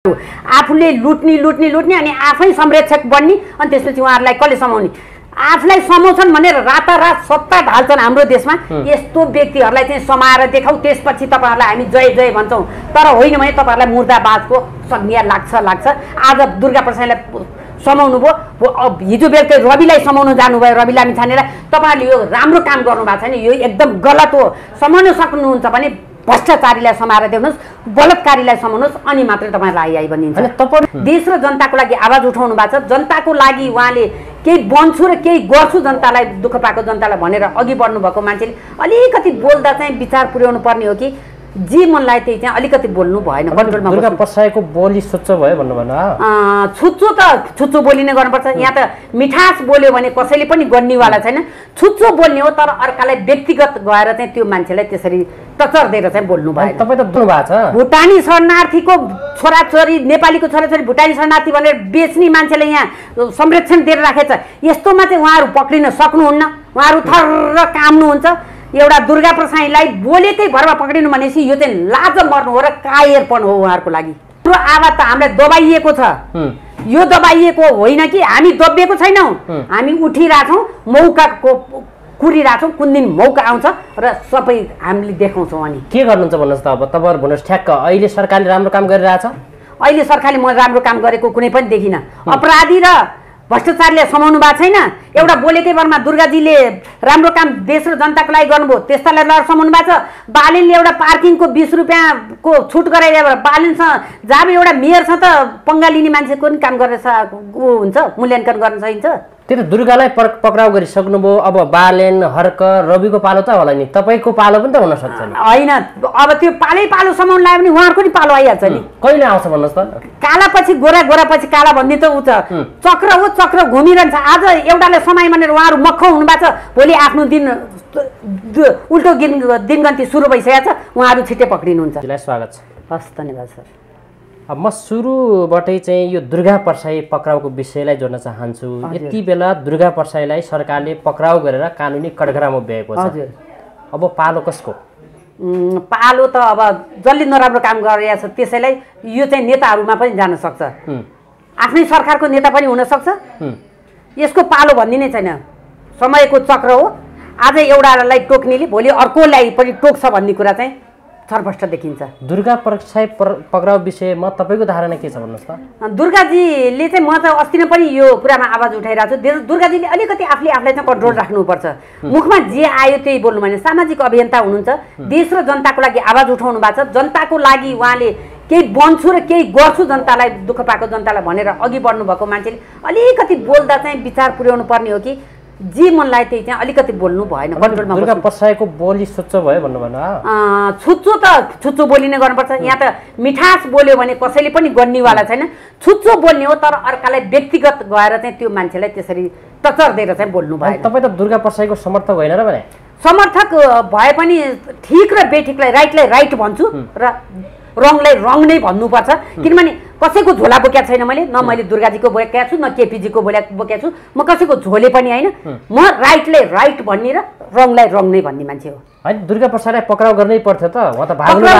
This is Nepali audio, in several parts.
आफूले लुट्ने अनि आफै संरक्षक बन्ने अनि त्यसपछि उहाँहरूलाई कसले समाउने आफूलाई समाउँछन् भनेर रातारात सत्ता ढाल्छन् हाम्रो देशमा यस्तो व्यक्तिहरूलाई चाहिँ समाएर देखाऊ त्यसपछि तपाईँहरूलाई हामी जय जय भन्छौँ तर होइन भने तपाईँहरूलाई मुर्दाबादको संज्ञा लाग्छ आज दुर्गा प्रसादलाई समाउनु भयो हिजो बेलुकै रविलाई समाउनु जानुभयो रवि लामिछानेलाई तपाईँहरूले यो राम्रो काम गर्नुभएको छैन यो एकदम गलत हो समाउन सक्नुहुन्छ भने भ्रष्टाचारीलाई समाएर देउनुहोस् बलात्कारीलाई समाउनुहोस् अनि मात्रै तपाईँलाई आई बनिन्छ देश र जनताको लागि आवाज उठाउनु भएको छ जनताको लागि उहाँले केही बन्छु र केही गर्छु जनतालाई दुःख पाएको जनतालाई भनेर अघि बढ्नु भएको मान्छेले अलिकति बोल्दा चाहिँ विचार पुर्याउनु पर्ने हो कि जे मनलाई त्यही चाहिँ अलिकति बोल्नु भएन कन्ट्रोलमा दुर्गा प्रसादको बोली सुच्चो भयो भन्नु भन्न छुच्चो त छुच्चो बोली नै गर्नुपर्छ यहाँ त मिठास बोल्यो भने कसैले पनि गर्नेवाला छैन छुच्चो बोल्ने हो तर अर्कालाई व्यक्तिगत गएर चाहिँ त्यो मान्छेलाई त्यसरी टचर दिएर चाहिँ बोल्नु भयो तपाईँ त बोल्नु भएको छ भुटानी शरणार्थीको छोराछोरी नेपालीको छोराछोरी भुटानी शरणार्थी भनेर बेच्ने मान्छेले यहाँ संरक्षण दिएर राखेछ यस्तोमा चाहिँ उहाँहरू पक्रिन सक्नुहुन्न उहाँहरू थर्र काम्नुहुन्छ एउटा दुर्गा प्रसाईलाई बोलेकै भरमा पक्रिनु भनेपछि यो चाहिँ लाज मर्नु हो र कायरपन हो उहाँहरूको लागि त्यो आवाज त हामीलाई दबाइएको छ यो दबाइएको होइन कि हामी दबिएको छैनौँ हामी उठिरहेछौँ मौकाको कुरिरहेछौँ कुन दिन मौका आउँछ र सबै हामीले देखाउँछौँ अनि के गर्नुहुन्छ भन्नुहोस् त अब तपाईँहरू भन्नुहोस् ठ्याक्क अहिले सरकारले राम्रो काम गरिरहेछ अहिले सरकारले म राम्रो काम गरेको कुनै पनि देखिनँ अपराधी र भ्रष्टाचारले समाउनु भएको छैन एउटा बोलेकै बरमा दुर्गाजीले राम्रो काम देश र जनताको लागि गर्नुभयो त्यस्तालाई लड समाउनु भएको छ बालिनले एउटा पार्किङको 20 रुपियाँको छुट गराइदिएर बालिनसँग जब एउटा मेयरसँग त पंगा लिने मान्छेको पनि काम गरेर हुन्छ मूल्याङ्कन गर्न सकिन्छ त्यो त दुर्गालाई पक्राउ गरिसक्नुभयो अब बालेन हर्क रविको पालो त होला नि तपाईँको पालो पनि त हुन सक्छ नि होइन अब त्यो पालो समाउन लाग्यो भने उहाँहरूको नि पालो आइहाल्छ नि कहिले आउँछ भन्नुहोस् त काला पछि गोरा पछि काला भन्ने त उ त चक्र हो चक्र घुमिरहन्छ आज एउटाले समय भनेर उहाँहरू मक्ख हुनुभएको छ भोलि आफ्नो दिन उल्टो दिनगन्ती सुरु भइसकेको छ उहाँहरू छिट्टै पक्रिनुहुन्छ स्वागत छ हस् धन्यवाद सर अब म सुरुबाटै चाहिँ यो दुर्गा प्रसाई पक्राउको विषयलाई जोड्न चाहन्छु यति बेला दुर्गा प्रसाईलाई सरकारले पक्राउ गरेर कानुनी कठघरामा ब्याएको छ अब पालो कसको पालो त अब जसले नराम्रो काम गरिरहेछ त्यसैलाई यो चाहिँ नेताहरूमा पनि जान सक्छ आफ्नै सरकारको नेता पनि हुन सक्छ यसको पालो भन्ने नै छैन समयको चक्र हो आज एउटालाई टोक्नेले भोलि अर्कोलाई पनि टोक्छ भन्ने कुरा चाहिँ छरपष्ट देखिन्छ दुर्गा प्रसाई पक्राउ विषयमा तपाईँको धारणा के छ भन्नुहोस् त दुर्गाजीले चाहिँ म त अस्ति नै पनि यो कुरामा आवाज उठाइरहेको छु दुर्गाजीले अलिकति आफूलाई चाहिँ कन्ट्रोल राख्नुपर्छ मुखमा जे आयो त्यही बोल्नु भने सामाजिक अभियन्ता हुनुहुन्छ देश र जनताको लागि आवाज उठाउनु भएको छ जनताको लागि उहाँले केही बन्छु र केही गर्छु जनतालाई दुःख पाएको जनतालाई भनेर अघि बढ्नु भएको मान्छेले अलिकति बोल्दा चाहिँ विचार पुर्याउनु पर्ने हो कि जे मनलाई त्यही चाहिँ अलिकति बोल्नु भएन कन्ट्रोलमा दुर्गा प्रसाईको बोली सुच्चो भयो भन्नु भन्न छुच्चो त छुच्चो बोली नै गर्नुपर्छ यहाँ त मिठास बोल्यो भने कसैले पनि गर्नेवाला छैन छुच्चो बोल्ने हो तर अर्कालाई व्यक्तिगत गएर चाहिँ त्यो मान्छेलाई त्यसरी टचर दिएर चाहिँ बोल्नु भयो तपाईँ त दुर्गा प्रसाईको समर्थक होइन र भने समर्थक भए पनि ठिक र बेठिकलाई राइट भन्छु र रङलाई रङ नै भन्नुपर्छ किनभने कसैको झोला बोकेको छैन मैले न मैले दुर्गाजीको बोकेको छु न केपीजीको बोकेको छु म कसैको झोले पनि होइन म राइटलाई राइट भन्ने र रङलाई रङ नै भन्ने मान्छे हो होइन दुर्गा प्रसादलाई पक्राउ गर्नै पर्थ्यो त उहाँ त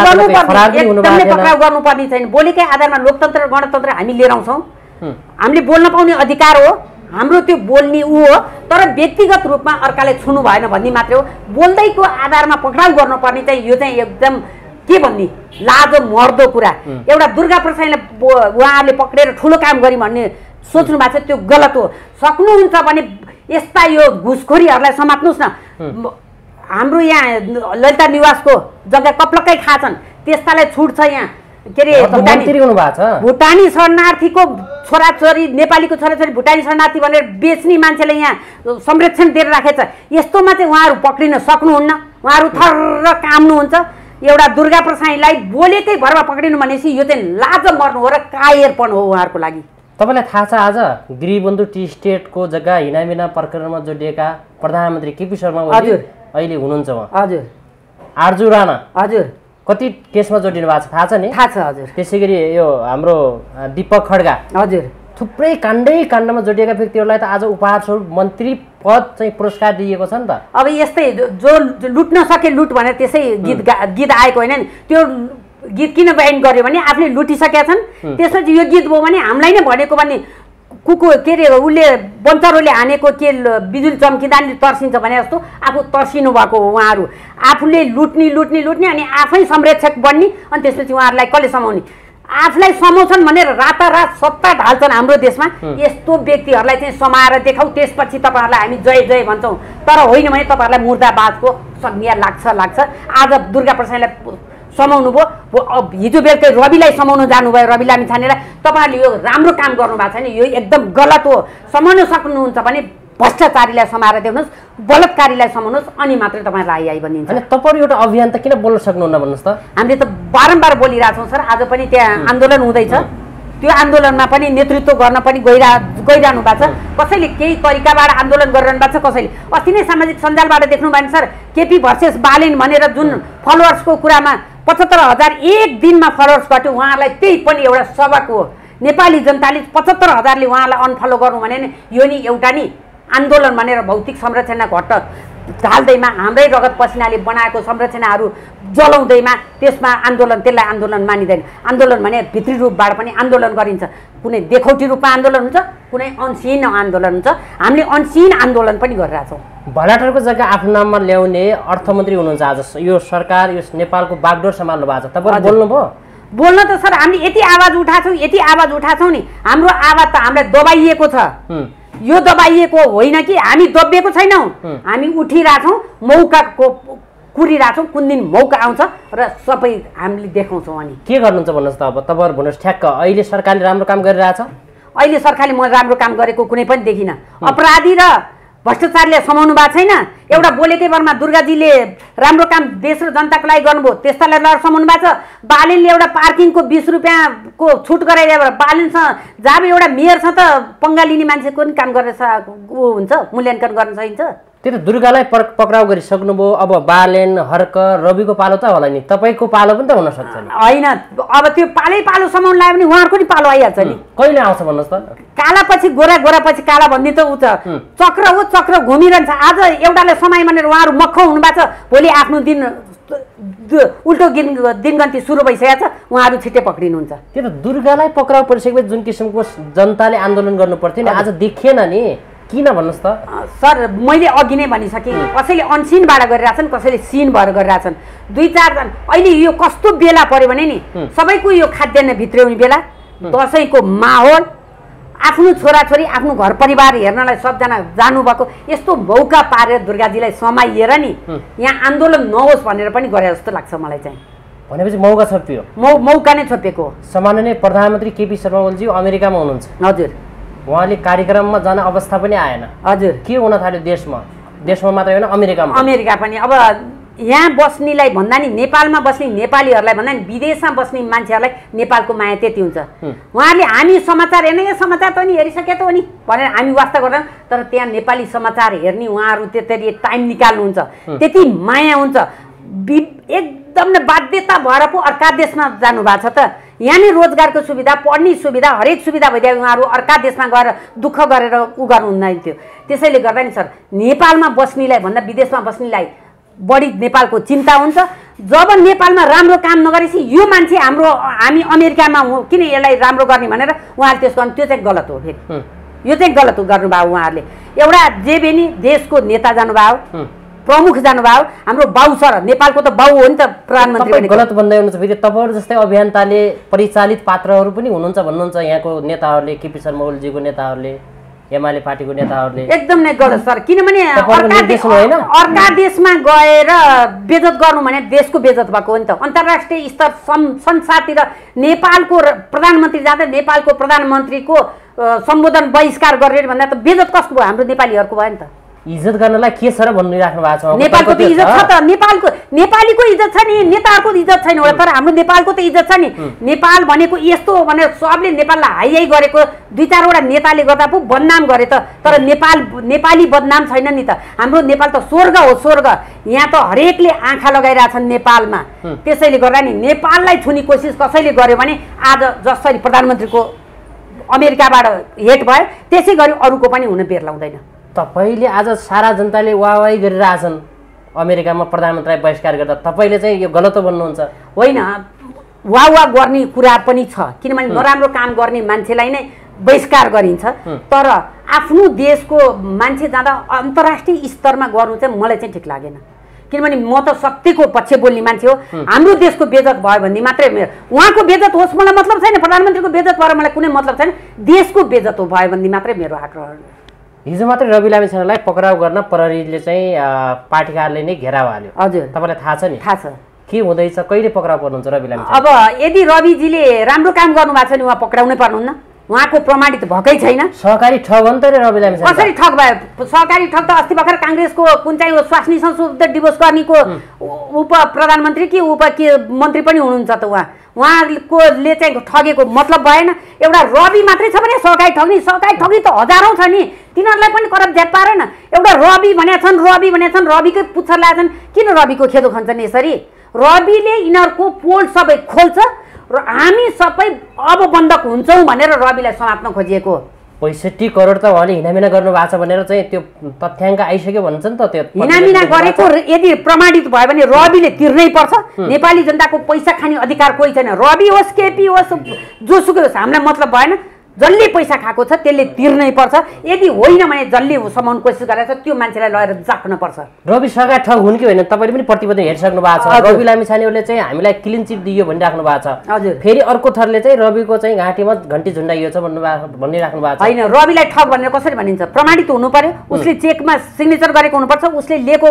पक्राउ गर्नुपर्ने छैन बोलेकै आधारमा लोकतन्त्र र गणतन्त्र हामी लिएर आउँछौँ हामीले बोल्न पाउने अधिकार हो हाम्रो त्यो बोल्ने ऊ हो तर व्यक्तिगत रूपमा अर्कालाई छुनु भएन भन्ने मात्रै हो बोल्दैको आधारमा पक्राउ गर्नुपर्ने चाहिँ यो चाहिँ एकदम के भन्ने लाजो मर्दो कुरा एउटा दुर्गा प्रसाईलाई उहाँहरूले पक्रेर ठुलो काम गरी भन्ने सोच्नु भएको छ त्यो गलत हो सक्नुहुन्छ भने यस्ता यो घुसखोरीहरूलाई समात्नुहोस् न हाम्रो यहाँ ललिता निवासको जग्गा कप्लक्कै खाछन् त्यस्तालाई छुट छ यहाँ के अरे भुटानी शरणार्थीको छोराछोरी नेपालीको छोराछोरी भुटानी शरणार्थी भनेर बेच्ने मान्छेले यहाँ संरक्षण दिएर राखेछ यस्तोमा चाहिँ उहाँहरू पक्रिन सक्नुहुन्न उहाँहरू थर्र काम्नुहुन्छ एउटा दुर्गा प्रसाईलाई बोलेकै भरमा पक्रिनु भनेपछि यो चाहिँ लाज मर्नु हो र कायरपन हो उहाँहरूको लागि तपाईँलाई थाहा छ आज गृहबन्धु टी स्टेटको जग्गा हिनामिना प्रकरणमा जोडिएका प्रधानमन्त्री केपी शर्मा ओली अहिले हुनुहुन्छ उहाँ हजुर आर्जु राणा हजुर कति केसमा जोडिनु भएको छ थाहा छ नि थाहा छ हजुर त्यसै गरी यो हाम्रो दीपक खड्गा हजुर थुप्रै काण्डमा जोडिएका व्यक्तिहरूलाई त आज उपहार स्वरूप मन्त्री पद चाहिँ पुरस्कार दिएको छ नि त अब यस्तै जो लुट्न सके लुट भनेर त्यसै गीत आएको होइन नि त्यो गीत किन ब्यान गर्यो भने आफूले लुटिसकेका छन्। त्यसपछि यो गीत भयो भने हामीलाई नै भनेको भने कुकुर के अरे उसले बन्चरोले हानेको के बिजुली चम्किँदा नि तर्सिन्छ भने जस्तो आफू तर्सिनु भएको हो उहाँहरू। आफूले लुट्ने अनि आफै संरक्षक बन्ने अनि त्यसपछि उहाँहरूलाई कसले समाउने? आफूलाई समाउँछन् भनेर रातारात सत्ता ढाल्छन् हाम्रो देशमा। यस्तो व्यक्तिहरूलाई चाहिँ समाएर देखाऊ, त्यसपछि तपाईँहरूलाई हामी जय जय भन्छौँ। तर होइन भने तपाईँहरूलाई मुर्दाबादको संज्ञा लाग्छ। आज दुर्गा प्रसादलाई समाउनु भयो, हिजो बेलुकै रविलाई समाउनु जानुभयो, रवि लामिछानेलाई। तपाईँहरूले यो राम्रो काम गर्नुभएको छैन, यो एकदम गलत हो। समाउन सक्नुहुन्छ भने भ्रष्टाचारीलाई समाएर देख्नुहोस्, बलात्कारीलाई समाउनुहोस्, अनि मात्रै तपाईँलाई आई भनिन्छ। अनि तपाईँहरू एउटा अभियान त किन बोल्न सक्नुहुन्न भन्नुहोस् त? हामीले त बारम्बार बोलिरहेछौँ सर। आज पनि त्यहाँ आन्दोलन हुँदैछ, त्यो आन्दोलनमा पनि नेतृत्व गर्न पनि गइरहनु भएको छ। कसैले केही तरिकाबाट आन्दोलन गरिरहनु भएको छ, कसैले अस्ति नै सामाजिक सञ्जालबाट देख्नु भयो सर, केपी भर्सेस बालेन भनेर जुन फलोवर्सको कुरामा 75,000 एक दिनमा फलोवर्स घट्यो। उहाँलाई त्यही पनि एउटा सबक हो। नेपाली जनताले 75,000ले उहाँलाई अनफलो गर्नु भने यो नि एउटा नि आन्दोलन भनेर भौतिक संरचना घट्ट ढाल्दैमा हाम्रै रगत पसिनाले बनाएको संरचनाहरू जलाउँदैमा त्यसमा आन्दोलन, त्यसलाई आन्दोलन मानिँदैन। आन्दोलन भने भित्री रूपबाट पनि आन्दोलन गरिन्छ। कुनै देखौटी रूपमा आन्दोलन हुन्छ, कुनै अनसिन आन्दोलन हुन्छ। हामीले अनसिन आन्दोलन पनि गरिरहेछौँ। भलाटरको जग्गा आफ्नो नाममा ल्याउने अर्थमन्त्री हुनुहुन्छ आज। यो सरकार यो नेपालको बागडोर सम्हाल्नु भएको छ, तपाईँहरू बोल्नुभयो? बोल्न त सर हामीले यति आवाज उठाछौँ नि, हाम्रो आवाज त हामीलाई दबाइएको छ। यो दबाइएको होइन कि हामी दबिएको छैनौँ, हामी उठिरहेछौँ, मौकाको कुरिरहेछौँ। कुन दिन मौका आउँछ र सबै हामीले देखाउँछौँ। अनि के गर्नुहुन्छ भन्नुहोस् त? अब तपाईँहरू भन्नुहोस् ठ्याक्क, अहिले सरकारले राम्रो काम गरिरहेछ? अहिले सरकारले म राम्रो काम गरेको कुनै पनि देखिनँ। अपराधी र भ्रष्टाचारले समाउनु भएको छैन। एउटा बोलेकै बरमा दुर्गाजीले राम्रो काम देश र जनताको लागि गर्नुभयो, त्यस्तालाई लड समाउनु भएको छ। बालेनले एउटा पार्किङको 20 रुपियाँको छुट गराइदियो, बालेनसँग जब एउटा मेयर छ त पंगा लिने मान्छेको पनि काम गरेर हुन्छ, मूल्याङ्कन गर्न सकिन्छ। त्यो त दुर्गालाई पक्राउ गरिसक्नुभयो, अब बालेन हर्क रविको पालो त होला नि, तपाईँको पालो पनि त हुनसक्छ नि? होइन, अब त्यो पालो समाउनु लाग्यो भने उहाँहरूको नि पालो आइहाल्छ नि। कहिले आउँछ भन्नुहोस् त? काला पछि गोरा, गोरा पछि काला भन्ने त ऊ छ, चक्र हो, चक्र घुमिरहन्छ। आज एउटाले समय भनेर उहाँहरू मख हुनुभएको छ, भोलि आफ्नो दिन उल्टो दिनगन्ती सुरु भइसकेको छ, उहाँहरू छिट्टै पक्रिनुहुन्छ। त्यो त दुर्गालाई पक्राउ परिसकेपछि जुन किसिमको जनताले आन्दोलन गर्नु पर्थ्यो नि, आज देखिएन नि, किन भन्नुहोस् त? सर मैले अघि नै भनिसकेँ, कसैले अनसिनबाट गरिरहेछन्, कसैले सिन भएर गरिरहेछन्। 2-4 अहिले यो कस्तो बेला पर्यो भने नि, सबैको यो खाद्यान्न भित्र्याउने बेला, दसैँको माहौल, आफ्नो छोराछोरी आफ्नो घर परिवार हेर्नलाई सबजना जानुभएको, यस्तो मौका पारेर दुर्गाजीलाई समाइएर नि यहाँ आन्दोलन नहोस् भनेर पनि गरे जस्तो लाग्छ मलाई चाहिँ। भनेपछि मौका छोपियो? मौका नै छोपेको। सामान्य प्रधानमन्त्री केपी शर्मा ओलीजी अमेरिकामा हुनुहुन्छ। हजुर। उहाँले कार्यक्रममा जान अवस्था पनि आएन। हजुर। के हुन थाल्यो देशमा मात्रै होइन अमेरिकामा? अमेरिका पनि। अब यहाँ बस्नेलाई भन्दा नि, नेपालमा बस्ने नेपालीहरूलाई भन्दा नि विदेशमा बस्ने मान्छेहरूलाई नेपालको माया त्यति हुन्छ। उहाँहरूले हामी समाचार हेर्ने, यो समाचार त नि हेरिसके त हो नि भनेर हामी वास्ता गर्छौँ, तर त्यहाँ नेपाली समाचार हेर्ने उहाँहरू त्यसरी टाइम निकाल्नुहुन्छ, त्यति माया हुन्छ। एकदम नै बाध्यता भएर पो अर्का देशमा जानुभएको छ त। यहाँ नै रोजगारको सुविधा, पढ्ने सुविधा, हरेक सुविधा भइदियो, उहाँहरू अर्का देशमा गएर दुःख गरेर उ गर्नुहुँदैन थियो। त्यसैले गर्दा नि सर नेपालमा बस्नेलाई भन्दा विदेशमा बस्नेलाई बढी नेपालको चिन्ता हुन्छ। जब नेपालमा राम्रो काम नगरेपछि यो मान्छे हामी अमेरिकामा किन यसलाई राम्रो गर्ने भनेर उहाँहरूले त्यसो गर्नु, त्यो चाहिँ गलत हो। फेरि यो चाहिँ गलत गर्नुभयो उहाँहरूले। एउटा जे बेनी देशको नेता जानुभयो, प्रमुख जानुभयो, हाम्रो बाउ सर, नेपालको त बाउ हो नि त प्रधानमन्त्री। गलत भन्दै हुनुहुन्छ फेरि। तपाईँहरू जस्तै अभियन्ताले परिचालित पात्रहरू पनि हुनुहुन्छ भन्नुहुन्छ यहाँको नेताहरूले, केपी शर्मा ओलीजीको नेताहरूले, एमाले पार्टीको नेताहरूले। एकदम नै गलत सर, किनभने अर्का देशमा गएर बेइज्जत गर्नु भने देशको बेइज्जत भएको हो नि त। अन्तर्राष्ट्रिय स्तर संसारतिर नेपालको प्रधानमन्त्री जाँदा नेपालको प्रधानमन्त्रीको सम्बोधन बहिष्कार गरेर भन्दा त बेइज्जत कसको भयो? हाम्रो नेपालीहरूको भयो नि त। इज्जत गर्नलाई के छ र भनिराख्नु भएको छ? नेपालको त इज्जत छ त, नेपालीको इज्जत छ नि, नेताहरूको इज्जत छैन होला, तर हाम्रो नेपालको त इज्जत छ नि। नेपाल भनेको यस्तो हो भनेर सबले नेपाललाई हाई गरेको, 2-4वटा नेताले गर्दा पो बदनाम गरे त, तर नेपाली बदनाम छैन नि त। हाम्रो नेपाल त स्वर्ग हो, स्वर्ग। यहाँ त हरेकले आँखा लगाइरहेछन् नेपालमा। त्यसैले गर्दा नि नेपाललाई छुने कोसिस कसैले गर्यो भने आज जसरी प्रधानमन्त्रीको अमेरिकाबाट हेट भयो, त्यसै गरी अरूको पनि हुन बेर लाउँदैन। तपाईँले आज सारा जनताले वाहवाही गरिरहेछन् अमेरिकामा प्रधानमन्त्रीलाई बहिष्कार गर्दा, तपाईँले चाहिँ यो गलत भन्नुहुन्छ? होइन, वाह गर्ने कुरा पनि छ, किनभने नराम्रो काम गर्ने मान्छेलाई नै बहिष्कार गरिन्छ। तर आफ्नो देशको मान्छे जाँदा अन्तर्राष्ट्रिय स्तरमा गर्नु चाहिँ मलाई चाहिँ ठिक लागेन, किनभने म त सत्यको पक्ष बोल्ने मान्छे हो। हाम्रो देशको बेइज्जत भयो भने मात्रै उहाँको बेइज्जत होस् मलाई मतलब छैन, प्रधानमन्त्रीको बेइज्जत भएर मलाई कुनै मतलब छैन, देशको बेइज्जत भयो भने मात्रै मेरो आग्रह। हिजो मात्रै रवि लामिछानेलाई पक्राउ गर्न प्रहरीले चाहिँ पार्टी कार्यालय नै घेराउ हाल्यो। हजुर, तपाईँलाई थाहा छ नि? थाहा छ। के हुँदैछ, कहिले पक्राउ पर्नुहुन्छ रवि लामिछाने? अब यदि रविजीले राम्रो काम गर्नुभएको छ नि उहाँ पक्राउनै पर्नुहुन्न, उहाँको प्रमाणित भएकै छैन। सहकारी ठग हो नि त रवि लामिछाने। कसरी ठग भयो? सहकारी ठग त अस्ति भर्खर काङ्ग्रेसको कुन चाहिँ स्वास्नी संशोधित डिभोर्स गर्नेको उप प्रधानमन्त्री कि मन्त्री पनि हुनुहुन्छ त उहाँले चाहिँ ठगेको मतलब भएन। एउटा रवि मात्रै छ भने सहकारी ठग्ने त हजारौँ छ नि, तिनीहरूलाई पनि करप्ट ज्याप पारेन। एउटा रवि भनेका छन्, रविकै पुच्छर ल्याएछन्, किन रविको खेदो खन्छन् यसरी? रविले यिनीहरूको पोल सबै खोल्छ र हामी सबै अब बन्दक हुन्छौँ भनेर रविलाई समात्न खोजिएको। 65 करोड त उहाँले हिनामिना गर्नुभएको छ भनेर चाहिँ त्यो तथ्याङ्क आइसक्यो भन्छ नि त। त्यो हिनामिना गरेको यदि प्रमाणित भयो भने रविले तिर्नै पर्छ। नेपाली जनताको पैसा खाने अधिकार कोही छैन, रवि होस् केपी होस् जोसुकै होस्, हामीलाई मतलब भएन। जसले पैसा खाएको छ त्यसले तिर्नै पर्छ। यदि होइन भने जसले समाउन कोसिस गरेको छ त्यो मान्छेलाई लगेर जाक्न पर्छ। रवि सरकार ठग हुन् कि होइन तपाईँले पनि प्रतिवेदन हेरिसक्नु भएको छ। रवि लामिछानेले चाहिँ हामीलाई क्लिन चिट दियो भनिराख्नु भएको छ। हजुर, फेरि अर्को थरले चाहिँ रविको चाहिँ घाँटीमा घन्टी झुन्डाइयो छ भनिराख्नु भएको छ। होइन, रविलाई ठग भनेर कसरी भनिन्छ? प्रमाणित हुनु पर्यो, उसले चेकमा सिग्नेचर गरेको हुनुपर्छ, उसले लिएको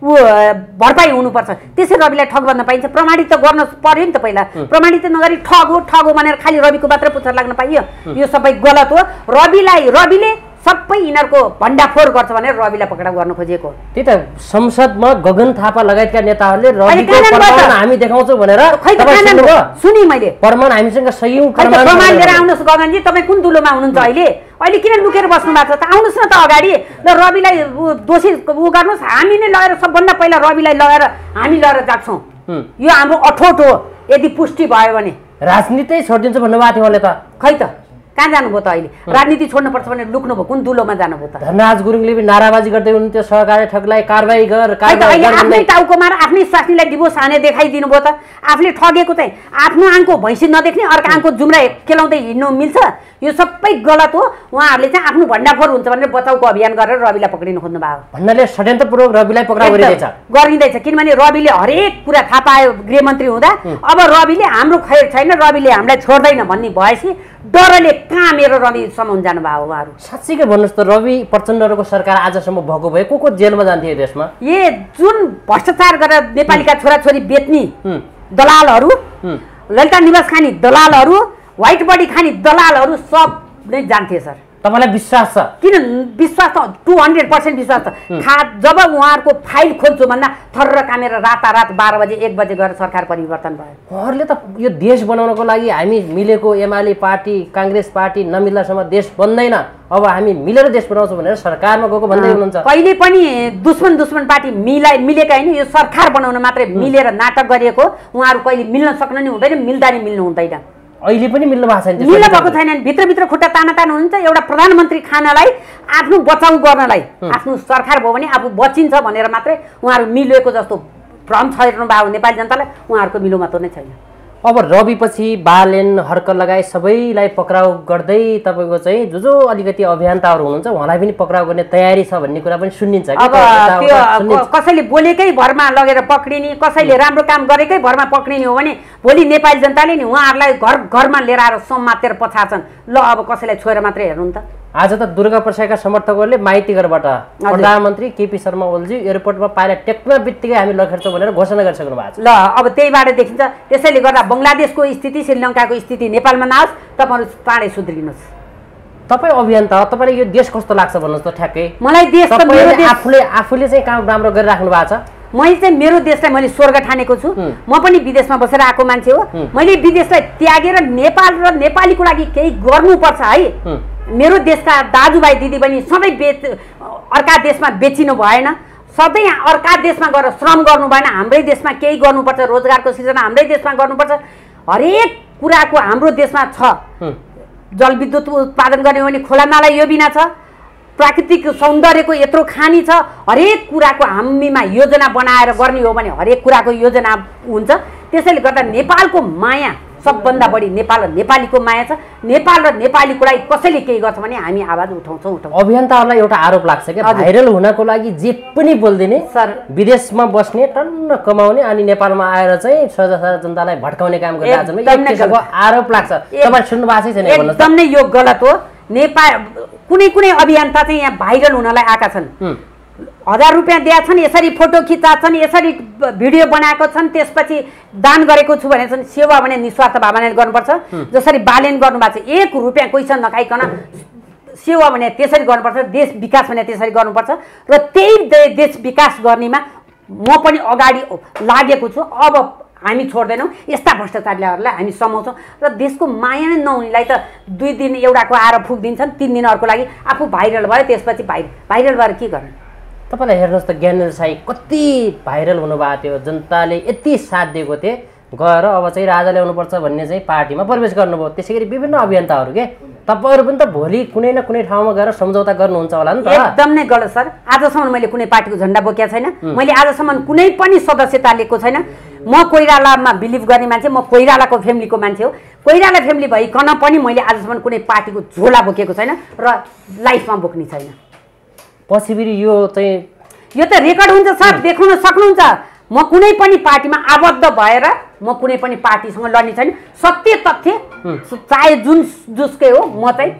भरपाई हुनुपर्छ, त्यसै रविलाई ठग भन्न पाइन्छ। प्रमाणित त गर्न पर्यो नि त पहिला, प्रमाणित नगरी ठग हो भनेर खालि रविको मात्र पुच्छर लाग्न पाइयो? यो सबै गलत हो। रविले सबै यिनीहरूको भण्डाफोर गर्छ भनेर रविलाई पक्राउ गर्न खोजेको। त्यही त संसदमा गगन थापा लगायतका नेताहरूले रविको प्रमाण हामी देखाउँछौँ भनेर सुनि मैले। प्रमाण हामीसँग सही प्रमाण लिएर आउनुहोस् गगनजी, तपाईँ कुन दुलोमा हुनुहुन्छ अहिले किन लुकेर बस्नु भएको छ त? आउनुहोस् न त अगाडि, ल रविलाई दोषी गर्नुहोस्। हामी नै लगेर सबभन्दा पहिला रविलाई लगेर हामी लगेर जान्छौँ। यो हाम्रो अठोट हो। यदि पुष्टि भयो भने राजनीति छोडिदिन्छ भन्नुभएको थियो उहाँले त। खै त कहाँ जानुभयो त? अहिले राजनीति छोड्नुपर्छ भने लुक्नुभयो, कुन दुलोमा जानुभयो त? धनराज गुरुङले पनि नाराबाजी गर्दै हुनुहुन्थ्यो, सहकारी ठगलाई कारबाही गर। आफ्नै टाउको मार आफ्नै स्वास्नीलाई डिभोर्स हाने देखाइदिनु भयो त। आफूले ठगेको चाहिँ आफ्नो आङको भैँसी नदेख्ने अर्को आङको जुम्रा केलाउँदै हिँड्नु मिल्छ? यो सबै गलत हो। उहाँहरूले चाहिँ आफ्नो भण्डाफोर हुन्छ भनेर बचाउको अभियान गरेर रविलाई पक्रिनु खोज्नु भयो। भन्नाले षड्यन्त्रपूर्वक रविलाई पक्राउ गरिँदैछ, किनभने रविले हरेक कुरा थाहा पायो गृहमन्त्री हुँदा। अब रविले हाम्रो खैर छैन, रविले हामीलाई छोड्दैन भन्ने भएपछि डरले कहाँ मेरो रवि समाउन जानुभयो उहाँहरू। साँच्चीकै भन्नुहोस् त, रवि प्रचण्डहरूको सरकार आजसम्म भएको भए को जेलमा जान्थ्यो देशमा? जुन भ्रष्टाचार गरेर नेपालीका छोराछोरी बेच्ने दलालहरू, ललिता निवास खाने दलालहरू, व्हाइट बडी खाने दलालहरू सब नै जान्थे सर। तपाईँलाई विश्वास छ? किन विश्वास त 200% विश्वास छ। जब उहाँहरूको फाइल खोल्छु भन्दा थर्र कामेर रातारात 12 बजे 1 बजे गएर सरकार परिवर्तन भयो। उहाँहरूले त यो देश बनाउनको लागि हामी मिलेको एमाले पार्टी काङ्ग्रेस पार्टी नमिल्दासम्म देश बन्दैन, अब हामी मिलेर देश बनाउँछौँ भनेर सरकारमा गएको भन्दै हुनुहुन्छ। कहिले पनि दुश्मन पार्टी मिलेका होइन, यो सरकार बनाउन मात्रै मिलेर नाटक गरिएको। उहाँहरू कहिले मिल्न सक्नु नि हुँदैन, मिल्दा नि मिल्नु हुँदैन। अहिले पनि मिल्नु भएको छैन, मिल्नु भएको छैन। भित्रभित्र खुट्टा ताना हुनुहुन्छ। एउटा प्रधानमन्त्री खानलाई, आफ्नो बचाउ गर्नलाई आफ्नो सरकार भयो भने आफू बचिन्छ भनेर मात्रै उहाँहरू मिलेको जस्तो भ्रम छरिनु भयो नेपाली जनतालाई। उहाँहरूको मिलो मात्र नै छैन। अब रवि पछि बालेन हर्क लगाए सबैलाई पक्राउ गर्दै तपाईँको चाहिँ जो अलिकति अभियन्ताहरू हुनुहुन्छ उहाँलाई पनि पक्राउ गर्ने तयारी छ भन्ने कुरा पनि सुनिन्छ। अब त्यो कसैले बोलेकै भरमा लगेर पक्रिने, कसैले राम्रो काम गरेकै भरमा पक्रिने हो भने भोलि नेपाली जनताले नि उहाँहरूलाई घरमा लिएर आएर समातेर पछार्छन्। ल अब कसैलाई छोएर मात्रै हेर्नु नि त। आज त दुर्गा प्रसादका समर्थकहरूले माइतीघरबाट प्रधानमन्त्री केपी शर्मा ओलीजी एयरपोर्टमा पाइला टेक्न बित्तिकै हामी लखेर्छौँ भनेर घोषणा गरिसक्नु भएको छ। ल अब त्यहीबाट देखिन्छ। त्यसैले गर्दा बङ्गलादेशको स्थिति, श्रीलङ्काको स्थिति नेपालमा नआओस्, तपाईँहरू चाँडै सुध्रिनुहोस्। तपाईँ अभियन्ता हो, तपाईँलाई यो देश कस्तो लाग्छ भन्नुहोस् त? ठ्याक्कै मलाई देश त आफूले चाहिँ काम राम्रो गरिराख्नु भएको छ। मैले चाहिँ मेरो देशलाई मैले स्वर्ग ठानेको छु। म पनि विदेशमा बसेर आएको मान्छे हो। मैले विदेशलाई त्यागेर नेपाल र नेपालीको लागि केही गर्नुपर्छ है। मेरो देशका दाजुभाइ दिदीबहिनी सधैँ अर्का देशमा बेचिनु भएन, सधैँ अर्का देशमा गएर श्रम गर्नु भएन। हाम्रै देशमा केही गर्नुपर्छ, रोजगारको सृजना हाम्रै देशमा गर्नुपर्छ। हरेक कुराको हाम्रो देशमा छ। जलविद्युत उत्पादन गर्ने हो भने खोला नाला यो बिना छ, प्राकृतिक सौन्दर्यको यत्रो खानी छ। हरेक कुराको हामीमा योजना बनाएर गर्ने हो भने हरेक कुराको योजना हुन्छ। त्यसैले गर्दा नेपालको माया सबभन्दा बढी नेपाल र नेपालीको माया छ। नेपाल र नेपालीको लागि कसैले केही गर्छ भने हामी आवाज उठाउँछौँ। अभियन्ताहरूलाई एउटा आरोप लाग्छ क्या, भाइरल हुनको लागि जे पनि बोलिदिने, सर विदेशमा बस्ने टन्न कमाउने अनि नेपालमा आएर चाहिँ सादा जनतालाई भड्काउने काम गरिरहेको आरोप लाग्छ। तपाईँ सुन्नु भएको छैन? एकदम नै यो गलत हो। नेपाल कुनै अभियन्ता चाहिँ यहाँ भाइरल हुनलाई आएका छन्, 1000 रुपियाँ दिएका छन्, यसरी फोटो खिचा छन्, यसरी भिडियो बनाएको छन्, त्यसपछि दान गरेको छु भने छन्। सेवा भने निस्वार्थ भावनाले गर्नुपर्छ। जसरी बालेन गर्नुभएको छ, 1 रुपियाँ कोहीसँग नखाइकन सेवा भने त्यसरी गर्नुपर्छ, देश विकास भने त्यसरी गर्नुपर्छ। र त्यही देश विकास गर्नेमा म पनि अगाडि लागेको छु। अब हामी छोड्दैनौँ, यस्ता भ्रष्टाचारीहरूलाई हामी समाउँछौँ। र देशको माया नै नहुनेलाई त 2 दिन एउटाको आएर फुक्दिन्छन्, 3 दिन अर्को लागि आफू भाइरल भयो, त्यसपछि भाइरल भएर के गर्ने? तपाईँलाई हेर्नुहोस् त, ज्ञानेन्द्र साई कति भाइरल हुनुभएको थियो, जनताले यति साथ दिएको थिए, गएर अब चाहिँ राजा ल्याउनुपर्छ भन्ने चाहिँ पार्टीमा प्रवेश गर्नुभयो। त्यसै गरी विभिन्न अभियन्ताहरू के तपाईँहरू पनि त भोलि कुनै न कुनै ठाउँमा गएर सम्झौता गर्नुहुन्छ होला नि त? एकदम नै गलत सर। आजसम्म मैले कुनै पार्टीको झन्डा बोकेको छैन, मैले आजसम्म कुनै पनि सदस्यता लिएको छैन। म कोइरालामा बिलिभ गर्ने मान्छे, म कोइरालाको फ्यामिलीको मान्छे हो। कोइराला फ्यामिली भइकन पनि मैले आजसम्म कुनै पार्टीको झोला बोकेको छैन र लाइफमा बोक्ने छैन। पछि फेरि यो त रेकर्ड हुन्छ सर, देख्न सक्नुहुन्छ। म कुनै पनि पार्टीमा आबद्ध भएर म कुनै पनि पार्टीसँग लड्ने छैन। सत्य तथ्य चाहे जुसकै हो, म चाहिँ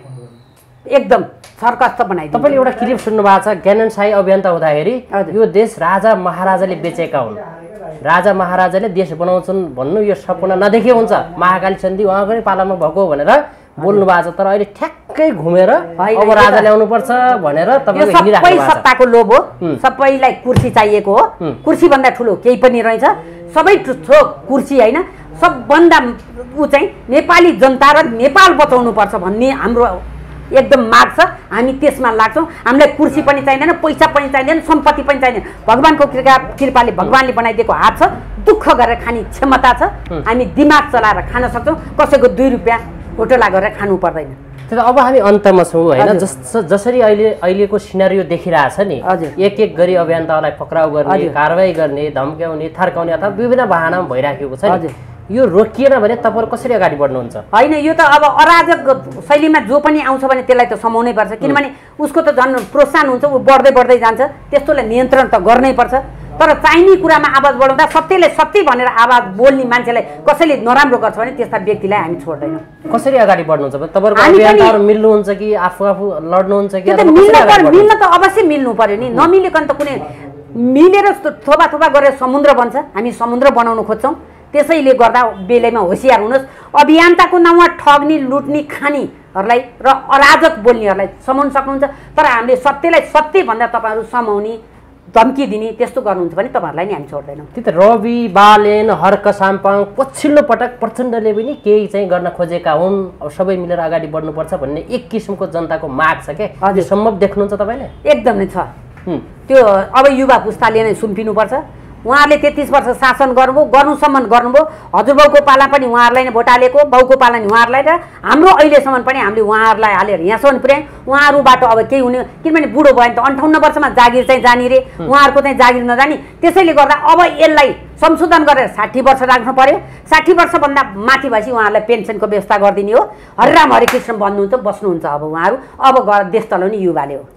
एकदम सर्कस्त बनाइदिन्छु। तपाईँले एउटा क्लिप सुन्नु भएको छ, ज्ञानेन्द्र साई अभियन्ता हुँदाखेरि यो देश राजा महाराजाले बेचेका हुन्, राजा महाराजाले देश बनाउँछन् भन्नु यो सपना नदेखे हुन्छ, महाकाली सन्धि उहाँको नै पालामा भएको भनेर बोल्नु भएको छ। तर अहिले ठ्याक्कै घुमेर अब राजा ल्याउनुपर्छ भनेर तपाईले हिँडिराख्नु भएको छ। सत्ताको लोभ हो, सबैलाई कुर्सी चाहिएको हो। कुर्सी भन्दा ठुलो केही पनि रहेछ, सबै ठुलो कुर्सी होइन। सबभन्दा ऊ चाहिँ नेपाली जनता र नेपाल बचाउनु पर्छ भन्ने हाम्रो एकदम माग छ। हामी त्यसमा लाग्छौँ। हामीलाई कुर्सी पनि चाहिँदैन, पैसा पनि चाहिँदैन, सम्पत्ति पनि चाहिँदैन। भगवानको कृपाले भगवानले बनाइदिएको हात छ, दुःख गरेर खाने क्षमता छ। हामी दिमाग चलाएर खान सक्छौँ, कसैको 2 रुपियाँ घोटाला गरेर खानु पर्दैन। अब हामी अन्तमा छौँ होइन? जसरी अहिलेको सिनारियो देखिरहेछ नि, एक गरी अभियन्तालाई पक्राउ गर्ने, कारवाही गर्ने, धम्क्याउने, थर्काउने अथवा विभिन्न बहानामा भइराखेको छ। यो रोकिएन भने तपाईँहरू कसरी अगाडि बढ्नुहुन्छ? होइन, यो त अब अराजक शैलीमा जो पनि आउँछ भने त्यसलाई त समाउनै पर्छ। किनभने उसको त झन् प्रोत्साहन हुन्छ, ऊ बढ्दै जान्छ। त्यस्तोलाई नियन्त्रण त गर्नै पर्छ। तर चाहिने कुरामा आवाज बढाउँदा सत्यले सत्य भनेर आवाज बोल्ने मान्छेलाई कसैले नराम्रो गर्छ भने त्यस्ता व्यक्तिलाई हामी छोड्दैनौँ। कसरी अगाडि बढ्नुहुन्छ? तपाईँहरूको अभियन्ताहरू मिल्नुहुन्छ कि आफू लड्नुहुन्छ कि? मिल्न त अवश्य मिल्नु पर्यो नि। नमिलेकन त कुनै मिलेर थोपा गरेर समुद्र बन्छ। हामी समुद्र बनाउन खोज्छौँ। त्यसैले गर्दा बेलैमा होसियार हुनुहोस्। अभियन्ताको नाउँमा ठग्ने, लुट्ने, खानेहरूलाई र अराजक बोल्नेहरूलाई समाउन सक्नुहुन्छ। तर हामीले सत्यलाई सत्य भन्दा तपाईँहरू समाउने, धम्की दिने त्यस्तो गर्नुहुन्छ भने तपाईँहरूलाई नि हामी छोड्दैनौँ। त्यही त रवि, बालेन, हर्क साम्पाङ पछिल्लो पटक प्रचण्डले पनि केही चाहिँ गर्न खोजेका हुन्। अब सबै मिलेर अगाडि बढ्नुपर्छ भन्ने एक किसिमको जनताको माग छ के? यो सम्भव देख्नुहुन्छ तपाईँले? एकदम नै छ। त्यो अब युवा पुस्ताले नै सुम्पिनुपर्छ। उहाँहरूले 33 वर्ष शासन गर्नुसम्म गर्नुभयो। हजुरबाउको पाला पनि उहाँहरूलाई नै भोट हालेको, बाउको पाला नि उहाँहरूलाई, र हाम्रो अहिलेसम्म पनि हामीले उहाँहरूलाई हालेर यहाँसम्म पुर्यायौँ। उहाँहरूबाट अब केही हुने, किनभने बुढो भयो भने त 58 वर्षमा जागिर चाहिँ जाने रे, उहाँहरूको चाहिँ जागिर नजाने। त्यसैले गर्दा अब यसलाई संशोधन गरेर 60 वर्ष राख्नु पर्यो। 60 वर्षभन्दा माथि भएपछि उहाँहरूलाई पेन्सनको व्यवस्था गरिदिने हो। हरिराम हरिकृष्ण बन्नुहुन्छ, बस्नुहुन्छ अब उहाँहरू। अब देश चलाउने युवाले हो।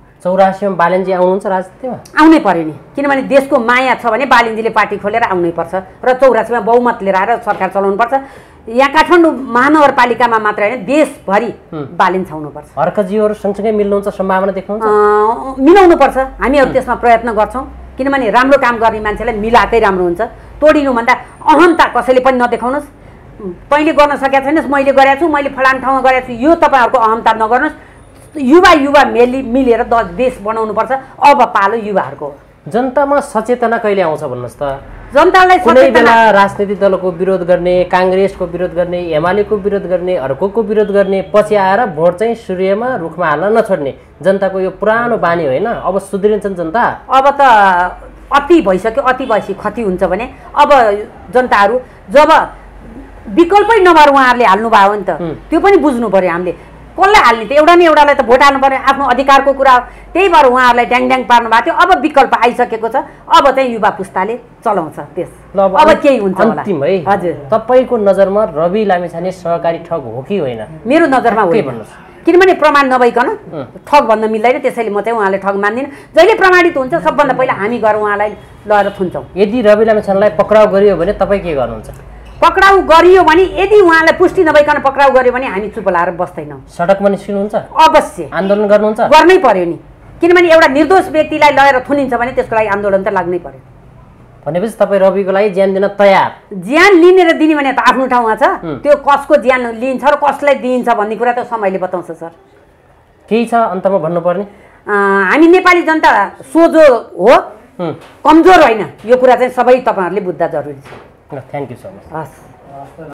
84 मा बालेनजी आउनुहुन्छ राजनीतिमा? आउनै पर्यो नि, किनभने देशको माया छ भने बालेनजीले पार्टी खोलेर आउनै पर्छ र 84 मा बहुमत लिएर आएर सरकार चलाउनु पर्छ। यहाँ काठमाडौँ महानगरपालिकामा मात्र होइन, देशभरि बालेन छाउनुपर्छ। हर्कजीहरू सँगसँगै मिल्नुहुन्छ सम्भावना देख्नुहुन्छ? मिलाउनुपर्छ। हामीहरू त्यसमा प्रयत्न गर्छौँ। किनभने राम्रो काम गर्ने मान्छेलाई मिलाएकै राम्रो हुन्छ। तोडिनुभन्दा अहन्ता कसैले पनि नदेखाउनुहोस्। तैँले गर्न सकेका छैनस्, मैले गरेको छु, मैले फलान ठाउँमा गरेको छु, यो तपाईँहरूको अहन्ता नगर्नुहोस्। युवा मिलेर देश बनाउनुपर्छ। अब पालो युवाहरूको। जनतामा सचेतना कहिले आउँछ भन्नुहोस् त? जनतालाई कुनै बेला राजनीतिक दलको विरोध गर्ने, काङ्ग्रेसको विरोध गर्ने, एमालेको विरोध गर्ने, अर्कोको विरोध गर्ने, पछि आएर भोट चाहिँ सूर्यमा रुखमा हाल्न नछोड्ने जनताको यो पुरानो बानी होइन? अब सुध्रिन्छन् जनता? अब त अति भइसक्यो। अति भएपछि खती हुन्छ भने अब जनताहरू जब विकल्पै नभएर उहाँहरूले हाल्नुभयो भने त त्यो पनि बुझ्नु पर्यो हामीले। कसलाई हाल्ने त एउटा न एउटालाई त भोट हाल्नु पर्ने आफ्नो अधिकारको कुरा हो त्यही भएर उहाँहरूलाई ड्याङ पार्नु भएको थियो अब विकल्प आइसकेको छ अब चाहिँ युवा पुस्ताले चलाउँछ त्यस अब केही हुन्छ होला अन्तिम है हजुर तपाईको नजरमा रवि लामिछाने सहकारी ठग हो कि होइन मेरो नजरमा के होइन भन्नुस् किनभने प्रमाण नभइकन ठग भन्न मिल्दैन त्यसैले म चाहिँ उहाँले ठग मान्दिनँ जहिले प्रमाणित हुन्छ सबभन्दा पहिला हामी गएर उहाँलाई लगेर थुन्छौँ यदि रवि लामिछानेलाई पक्राउ गरियो भने तपाईँ के गर्नुहुन्छ पक्राउ गरियो भने यदि उहाँलाई पुष्टि नभइकन पक्राउ गर्यो भने हामी चुप लाएर बस्दैनौँ सडकमा निस्किनुहुन्छ अवश्य आन्दोलन गर्नुहुन्छ गर्नै पर्यो नि किनभने एउटा निर्दोष व्यक्तिलाई लगेर थुनिन्छ भने त्यसको लागि आन्दोलन त लाग्नै पर्यो भनेपछि तपाईँ रविको लागि ज्यान दिन तयार ज्यान लिने र दिने भने त आफ्नो ठाउँमा छ त्यो कसको ज्यान लिन्छ र कसलाई दिइन्छ भन्ने कुरा त समयले बताउँछ सर केही छ अन्तमा भन्नुपर्ने हामी नेपाली जनता सोझो हो कमजोर होइन यो कुरा चाहिँ सबै तपाईँहरूले बुझ्दा जरुरी छ थ्याङ्क यू सो मच हस्